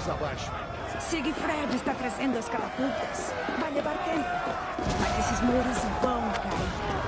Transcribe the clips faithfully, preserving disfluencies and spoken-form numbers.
barcos abaixo. Sigfred está trazendo as catapultas. Vai levar tempo. Mas esses muros vão cair.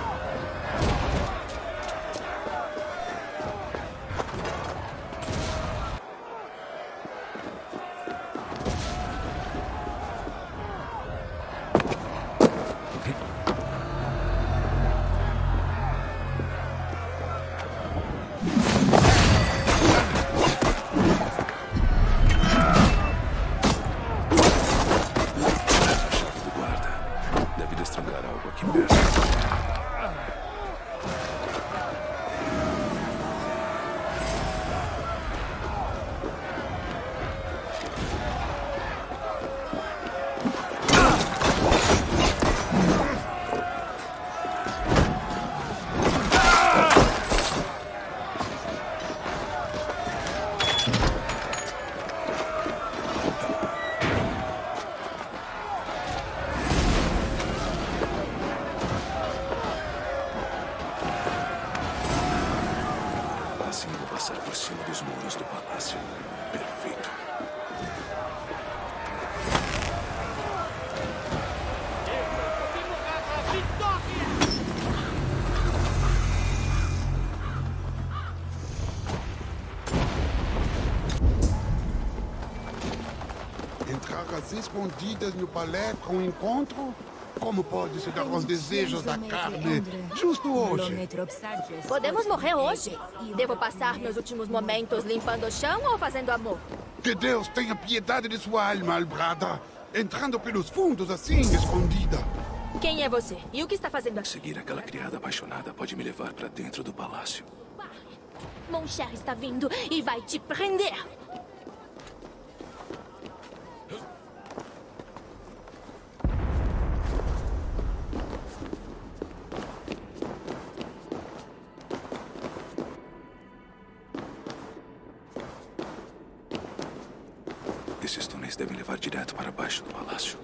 Escondidas no palé para um encontro? Como pode se dar aos desejos da carne justo hoje? Podemos morrer hoje? Devo passar meus últimos momentos limpando o chão ou fazendo amor? Que Deus tenha piedade de sua alma, Albrada. Entrando pelos fundos assim, escondida. Quem é você? E o que está fazendo aqui? Seguir aquela criada apaixonada pode me levar para dentro do palácio. Mon cher está vindo e vai te prender. Esses túneis devem levar direto para baixo do palácio.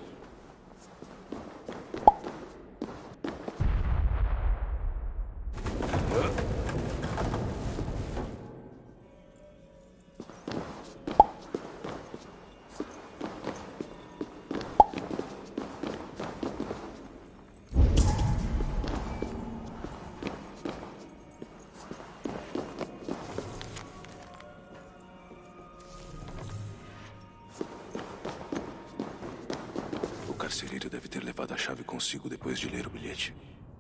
O carcereiro deve ter levado a chave consigo depois de ler o bilhete.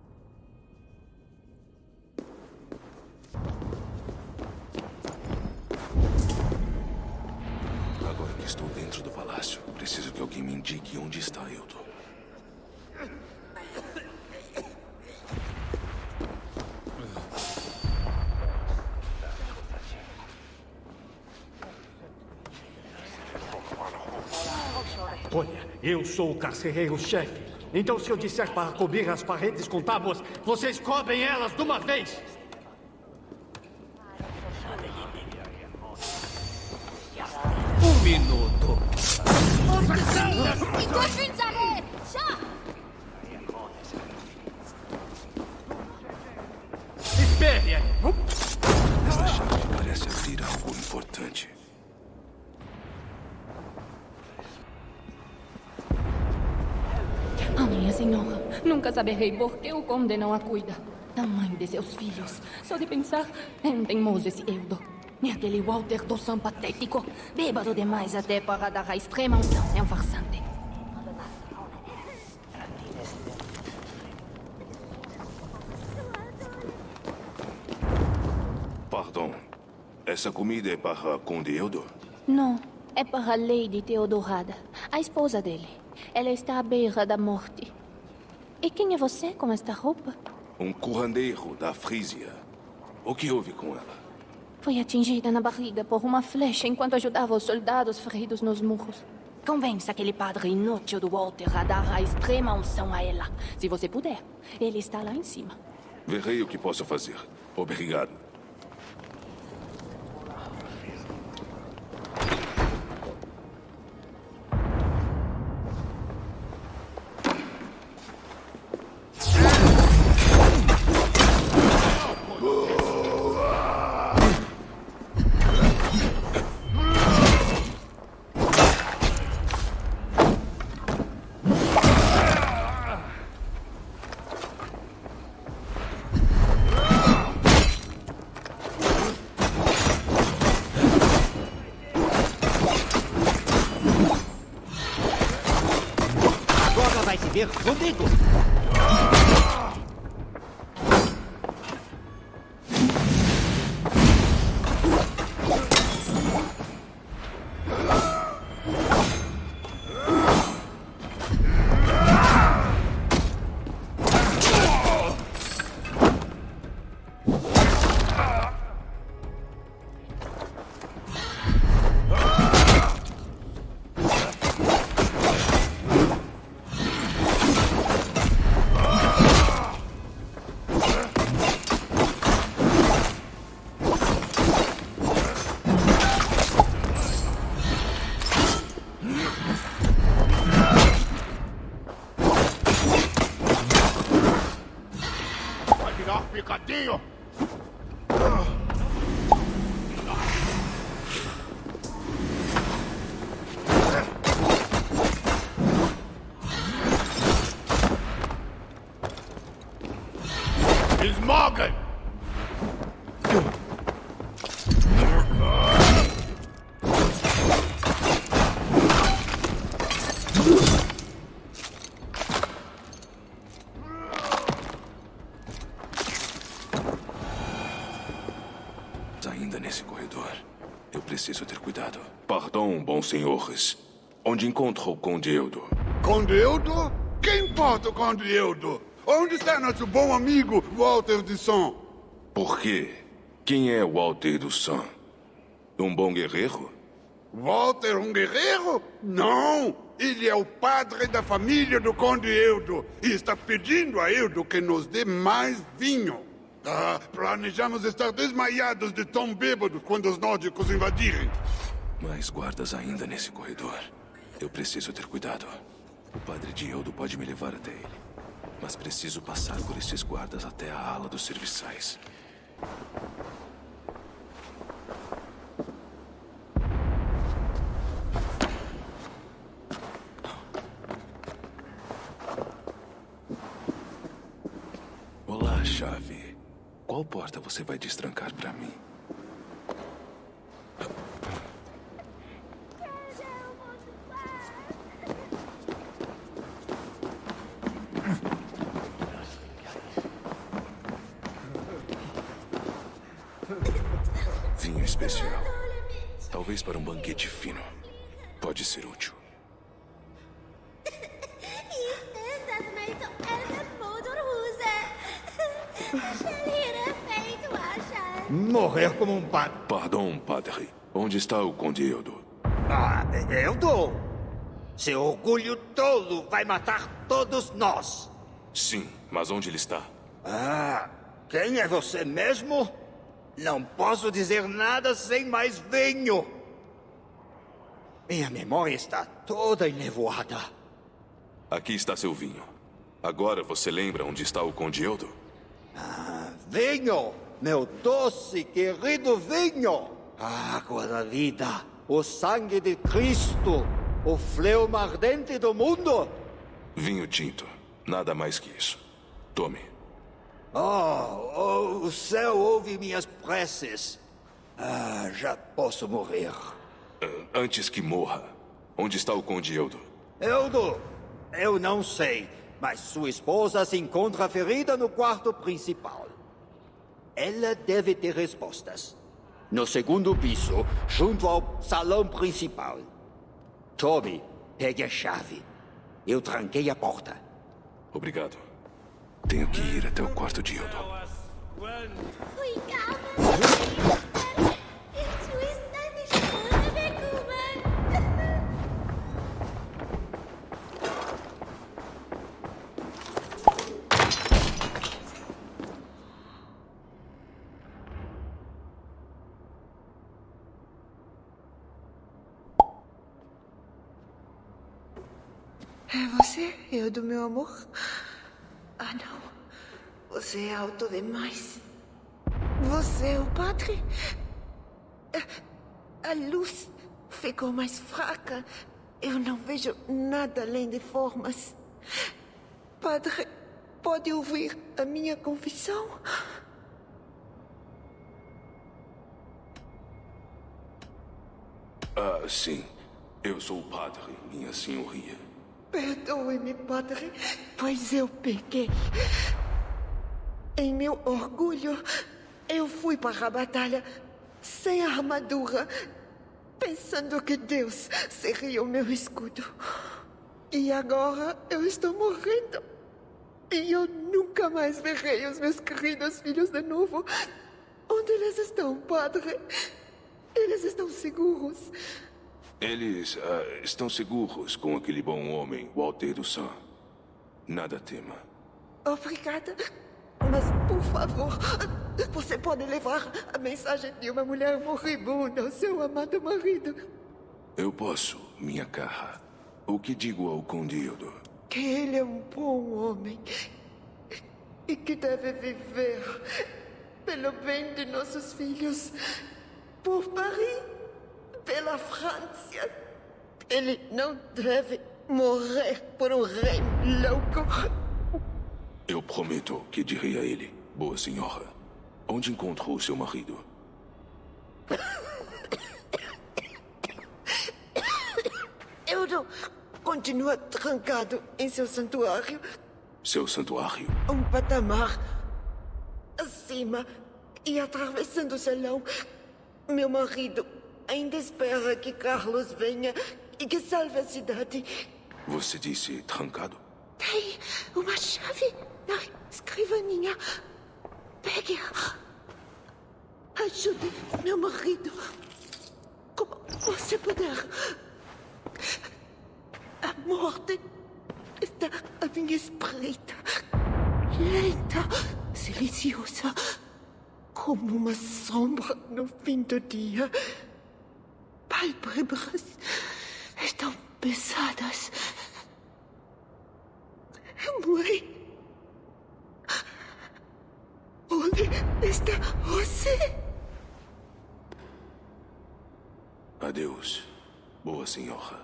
Agora que estou dentro do palácio, preciso que alguém me indique onde está Eudo. Olha, eu sou o carcereiro-chefe. Então, se eu disser para cobrir as paredes com tábuas, vocês cobrem elas de uma vez. Um minuto. Espere aí. Esta chave parece abrir algo importante. A minha senhora, nunca saberei por que o conde não a cuida. Da mãe de seus filhos. Só de pensar em teimoso esse Eudo. E aquele Walter Dossan patético. Bêbado demais até para dar a extrema unção. É um farsante. Pardon. Essa comida é para Conde Eudo? Não, é para a Lady Theodorada, a esposa dele. Ela está à beira da morte. E quem é você com esta roupa? Um curandeiro da Frísia. O que houve com ela? Foi atingida na barriga por uma flecha enquanto ajudava os soldados feridos nos muros. Convença aquele padre inútil do Walter a dar a extrema unção a ela. Se você puder. Ele está lá em cima. Verei o que posso fazer. Obrigado. Comigo! Picadinho! Smogan! Ainda nesse corredor. Eu preciso ter cuidado. Pardon, bons senhores. Onde encontro o Conde Eudo? Conde Eudo? Que importa o Conde Eudo? Onde está nosso bom amigo Walter de Son? Por quê? Quem é Walter do Son? Um bom guerreiro? Walter, um guerreiro? Não! Ele é o padre da família do Conde Eudo e está pedindo a Eudo que nos dê mais vinho. Ah, planejamos estar desmaiados de tão bêbados quando os nórdicos invadirem. Mais guardas ainda nesse corredor. Eu preciso ter cuidado. O padre de Eudo pode me levar até ele. Mas preciso passar por esses guardas até a ala dos serviçais. Olá, chave. Qual porta você vai destrancar pra mim? Vinho especial. Talvez para um banquete fino. Pode ser útil. Morrer como um padre. Pardon, padre. Onde está o Conde Eudo? Ah, Eudo? Seu orgulho tolo vai matar todos nós. Sim, mas onde ele está? Ah, quem é você mesmo? Não posso dizer nada sem mais vinho. Minha memória está toda enevoada. Aqui está seu vinho. Agora você lembra onde está o Conde Eudo? Ah, vinho! Meu doce, querido vinho! A água da vida, o sangue de Cristo, o fleuma ardente do mundo! Vinho tinto. Nada mais que isso. Tome. Oh, oh, o céu ouve minhas preces. Ah, já posso morrer. Uh, antes que morra, onde está o Conde Eudo? Eudo, eu não sei, mas sua esposa se encontra ferida no quarto principal. Ela deve ter respostas. No segundo piso, junto ao salão principal. Tome, pegue a chave. Eu tranquei a porta. Obrigado. Tenho que ir até o quarto de Eudo. É você, Eudo, meu amor? Ah, não. Você é alto demais. Você é o padre? A luz ficou mais fraca. Eu não vejo nada além de formas. Padre, pode ouvir a minha confissão? Ah, sim. Eu sou o padre, minha senhoria. Perdoe-me, padre, pois eu pequei. Em meu orgulho, eu fui para a batalha sem armadura, pensando que Deus seria o meu escudo. E agora eu estou morrendo. E eu nunca mais verei os meus queridos filhos de novo. Onde eles estão, padre? Eles estão seguros? Eles uh, estão seguros com aquele bom homem, Walter do Sam. Nada tema. Obrigada. Mas, por favor, você pode levar a mensagem de uma mulher moribunda ao seu amado marido. Eu posso, minha cara. O que digo ao Conde Eudor? Que ele é um bom homem e que deve viver pelo bem de nossos filhos, por Paris, pela França. Ele não deve morrer por um rei louco. Eu prometo que direi a ele, boa senhora, onde encontrou seu marido? Eudor continua trancado em seu santuário. Seu santuário? Um patamar acima e atravessando o salão. Meu marido ainda espera que Carlos venha e que salve a cidade. Você disse trancado? Tem uma chave na escrivaninha. Pegue-a. Ajude meu marido como você puder. A morte está à minha espreita. Lenta, silenciosa, como uma sombra no fim do dia. Pálpebras estão pesadas. Mãe, onde está você? Adeus, boa senhora.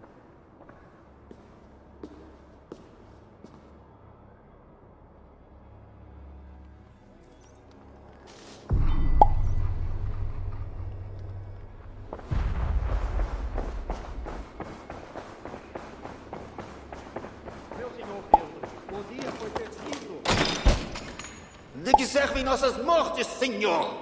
De que servem nossas mortes, senhor?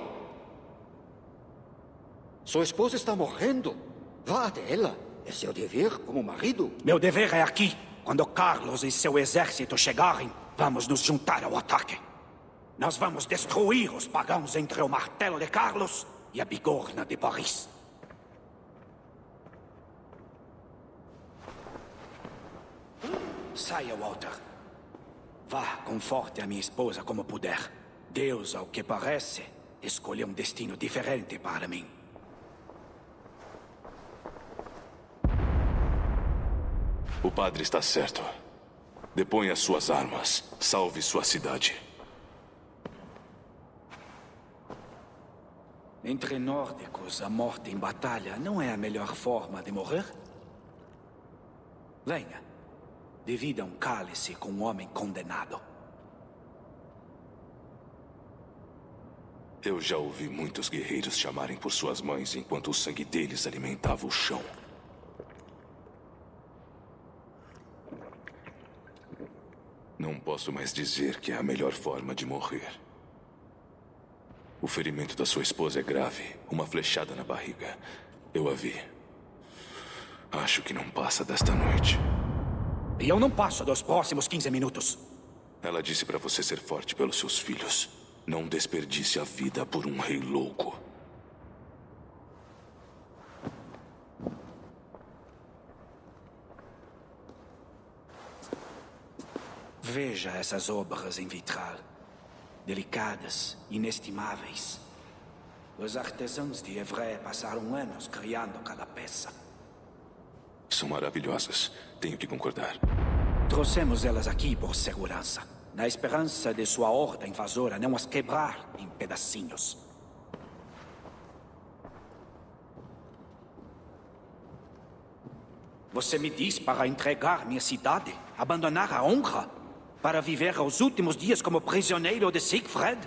Sua esposa está morrendo. Vá até ela. É seu dever como marido. Meu dever é aqui. Quando Carlos e seu exército chegarem, vamos nos juntar ao ataque. Nós vamos destruir os pagãos entre o martelo de Carlos e a bigorna de Paris. Saia, Walter. Vá, conforte a minha esposa como puder. Deus, ao que parece, escolheu um destino diferente para mim. O padre está certo. Deponha suas armas. Salve sua cidade. Entre nórdicos, a morte em batalha não é a melhor forma de morrer? Venha. Divida um cálice com um homem condenado. Eu já ouvi muitos guerreiros chamarem por suas mães enquanto o sangue deles alimentava o chão. Não posso mais dizer que é a melhor forma de morrer. O ferimento da sua esposa é grave. Uma flechada na barriga. Eu a vi. Acho que não passa desta noite. E eu não passo dos próximos quinze minutos. Ela disse para você ser forte pelos seus filhos. Não desperdice a vida por um rei louco. Veja essas obras em vitral. Delicadas, inestimáveis. Os artesãos de Évry passaram anos criando cada peça. São maravilhosas. Tenho que concordar. Trouxemos elas aqui por segurança, na esperança de sua horda invasora não as quebrar em pedacinhos. Você me diz para entregar minha cidade, abandonar a honra, para viver os últimos dias como prisioneiro de Siegfried?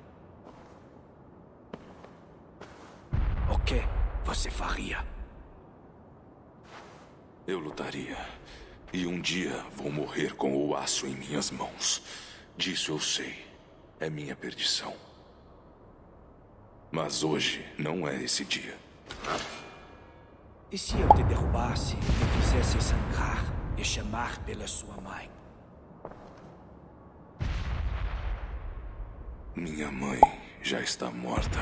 O que você faria? Eu lutaria. E um dia vou morrer com o aço em minhas mãos. Disso eu sei. É minha perdição. Mas hoje não é esse dia. E se eu te derrubasse e te fizesse sangrar e chamar pela sua mãe? Minha mãe já está morta.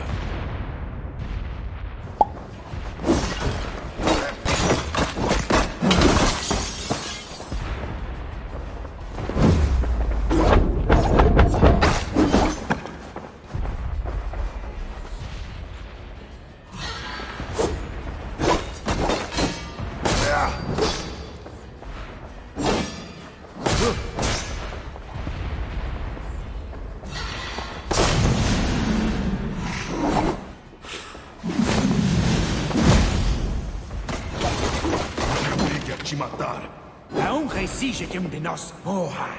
A honra exige que um de nós morra.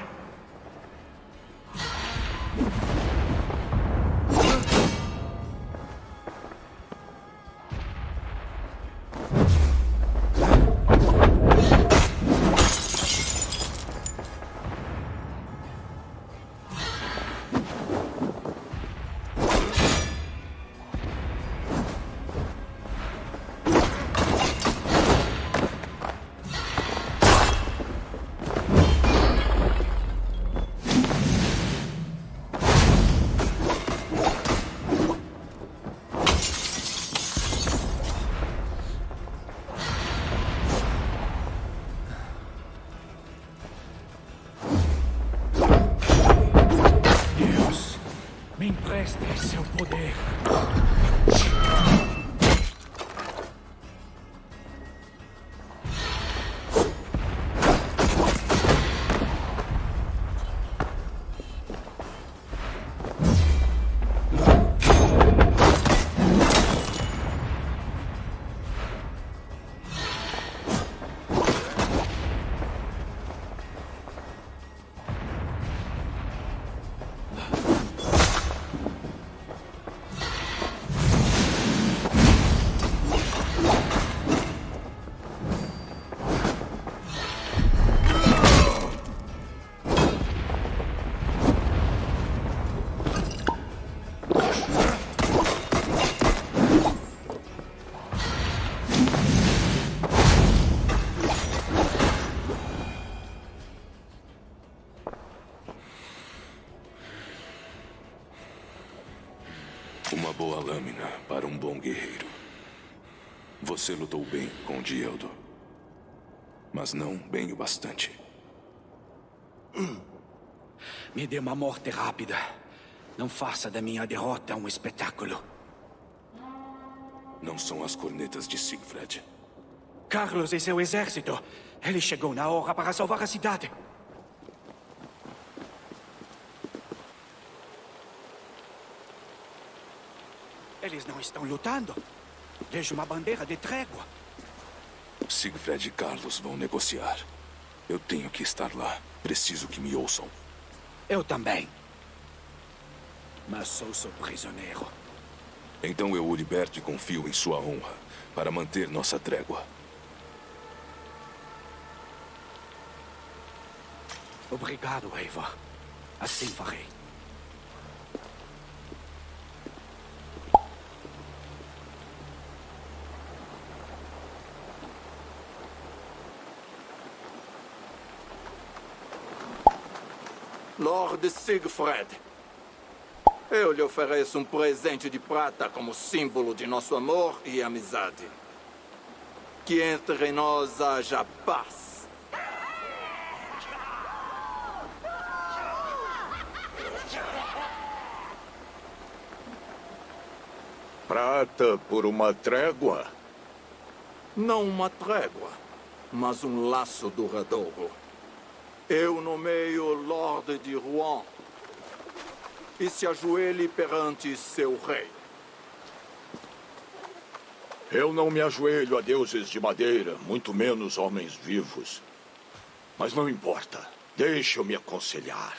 Me empreste seu poder. Uma boa lâmina para um bom guerreiro. Você lutou bem com Dieldor, mas não bem o bastante. Me dê uma morte rápida. Não faça da minha derrota um espetáculo. Não são as cornetas de Sigfred. Carlos e seu exército. Ele chegou na hora para salvar a cidade. Eles não estão lutando. Vejo uma bandeira de trégua. Sigfred e Carlos vão negociar. Eu tenho que estar lá. Preciso que me ouçam. Eu também. Mas sou seu prisioneiro. Então eu o liberto e confio em sua honra para manter nossa trégua. Obrigado, Eivor. Assim farei. Lord Sigfred, eu lhe ofereço um presente de prata como símbolo de nosso amor e amizade. Que entre nós haja paz. Prata por uma trégua? Não uma trégua, mas um laço duradouro. Eu nomeio Lorde de Rouen e se ajoelhe perante seu rei. Eu não me ajoelho a deuses de madeira, muito menos homens vivos. Mas não importa. Deixe eu me aconselhar.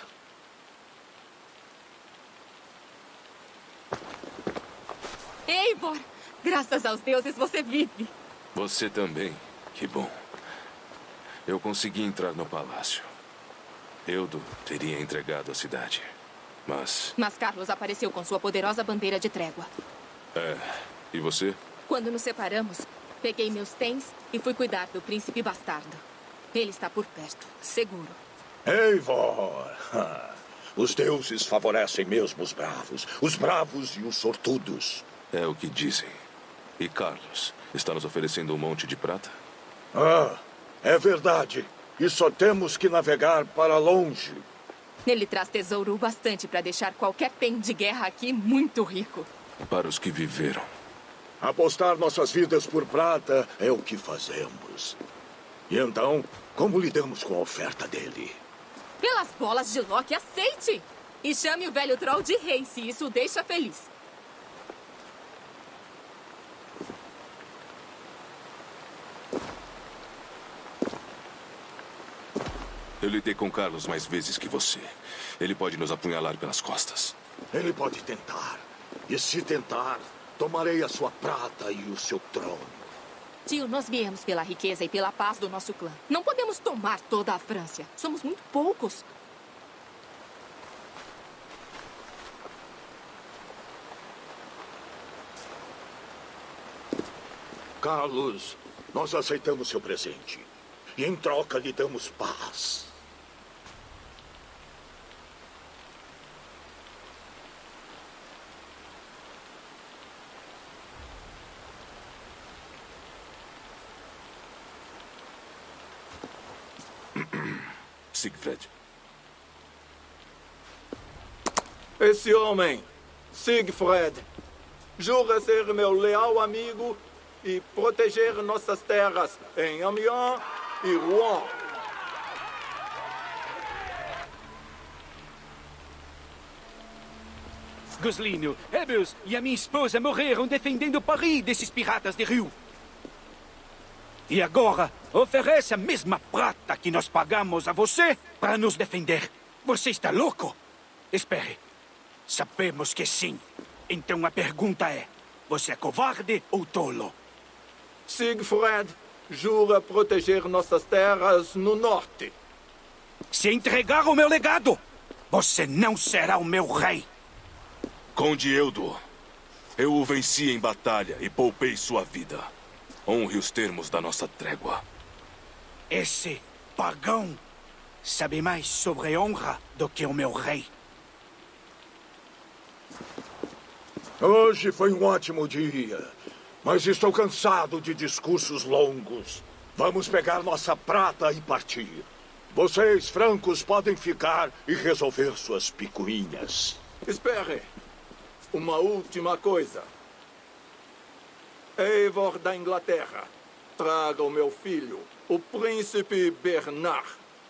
Eivor! Graças aos deuses você vive. Você também. Que bom. Eu consegui entrar no palácio. Eudo teria entregado a cidade. Mas... Mas Carlos apareceu com sua poderosa bandeira de trégua. É... E você? Quando nos separamos, peguei meus tens e fui cuidar do príncipe bastardo. Ele está por perto, seguro. Eivor! Os deuses favorecem mesmo os bravos. Os bravos e os sortudos. É o que dizem. E Carlos, está nos oferecendo um monte de prata? Ah, é verdade. E só temos que navegar para longe. Ele traz tesouro o bastante para deixar qualquer pen de guerra aqui muito rico. Para os que viveram. Apostar nossas vidas por prata é o que fazemos. E então, como lidamos com a oferta dele? Pelas bolas de Loki, aceite! E chame o velho troll de rei, se isso o deixa feliz. Eu lidei com Carlos mais vezes que você. Ele pode nos apunhalar pelas costas. Ele pode tentar. E se tentar, tomarei a sua prata e o seu trono. Tio, nós viemos pela riqueza e pela paz do nosso clã. Não podemos tomar toda a França. Somos muito poucos. Carlos, nós aceitamos seu presente. E em troca lhe damos paz. Sigfred. Esse homem, Sigfred, jura ser meu leal amigo e proteger nossas terras em Amiens e Rouen. Goslinho, Ebius e a minha esposa morreram defendendo Paris desses piratas de rio. E agora, oferece a mesma prata que nós pagamos a você para nos defender. Você está louco? Espere. Sabemos que sim. Então a pergunta é, você é covarde ou tolo? Sigfred jura proteger nossas terras no norte. Se entregar o meu legado, você não será o meu rei. Conde Eudo, eu o venci em batalha e poupei sua vida. Honre os termos da nossa trégua. Esse pagão sabe mais sobre honra do que o meu rei. Hoje foi um ótimo dia, mas estou cansado de discursos longos. Vamos pegar nossa prata e partir. Vocês, francos, podem ficar e resolver suas picuinhas. Espere. Uma última coisa. Eivor da Inglaterra, traga o meu filho, o príncipe Bernard.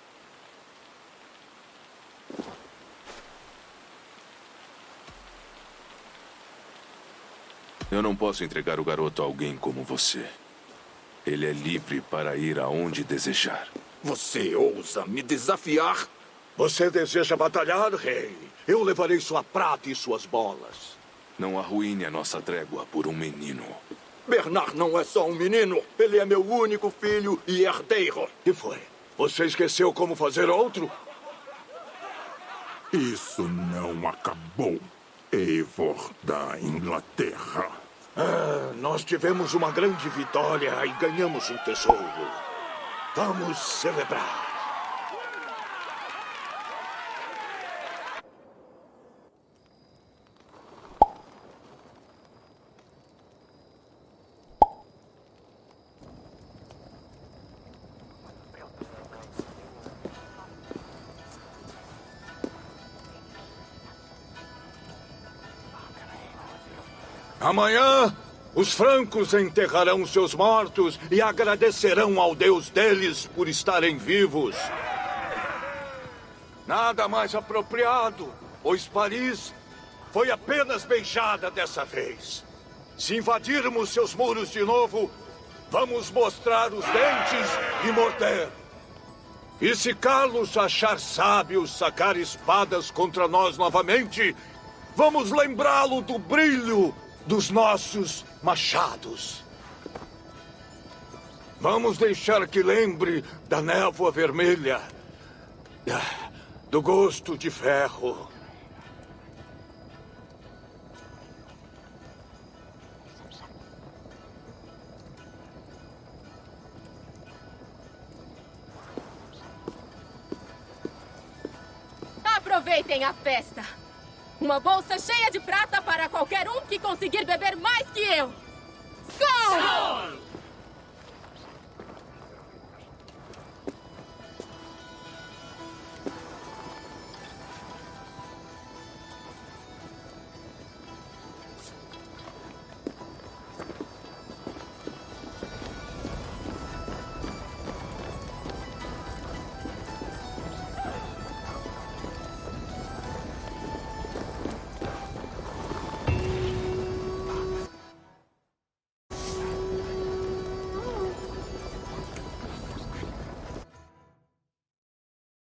Eu não posso entregar o garoto a alguém como você. Ele é livre para ir aonde desejar. Você ousa me desafiar? Você deseja batalhar, rei? Eu levarei sua prata e suas bolas. Não arruine a nossa trégua por um menino. Bernard não é só um menino. Ele é meu único filho e herdeiro. Que foi? Você esqueceu como fazer outro? Isso não acabou, Eivor da Inglaterra. Ah, nós tivemos uma grande vitória e ganhamos um tesouro. Vamos celebrar. Amanhã, os francos enterrarão seus mortos e agradecerão ao Deus deles por estarem vivos. Nada mais apropriado, pois Paris foi apenas beijada dessa vez. Se invadirmos seus muros de novo, vamos mostrar os dentes e morder. E se Carlos achar sábio sacar espadas contra nós novamente, vamos lembrá-lo do brilho dos nossos machados. Vamos deixar que lembre da névoa vermelha, do gosto de ferro. Aproveitem a festa. Uma bolsa cheia de prata para qualquer um que conseguir beber mais que eu. Skol!